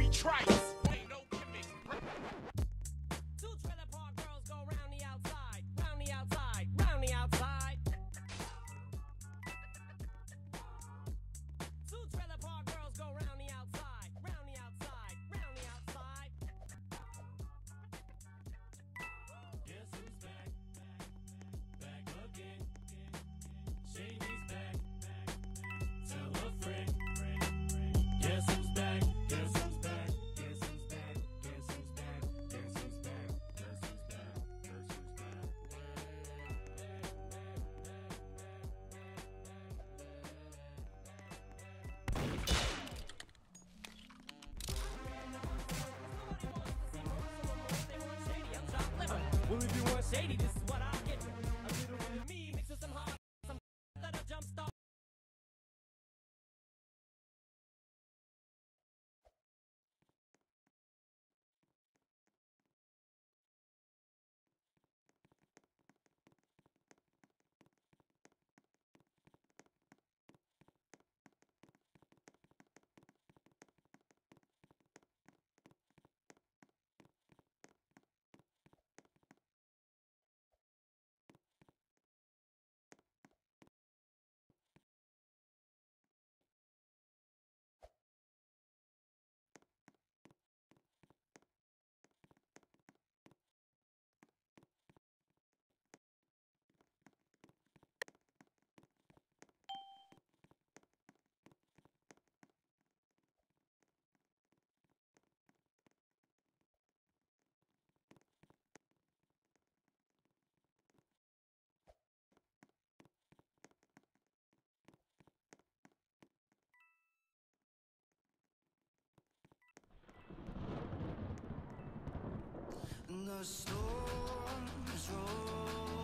be trice. Ain't no gimmick. Two trailer park girls go round the outside, round the outside, round the outside. Two trailer park girls go round the outside, round the outside, round the outside. Guess who's back? Back again. Shady's back. Tell a friend. Guess who's back? Guess who's back? Guess who's back? Guess who's back? Guess who's back? Guess who's back? Guess who's back? Well, if you want shady, this is what I'll get you. A little bit of me mixed with some hard, some that'll jumpstart. The storms roll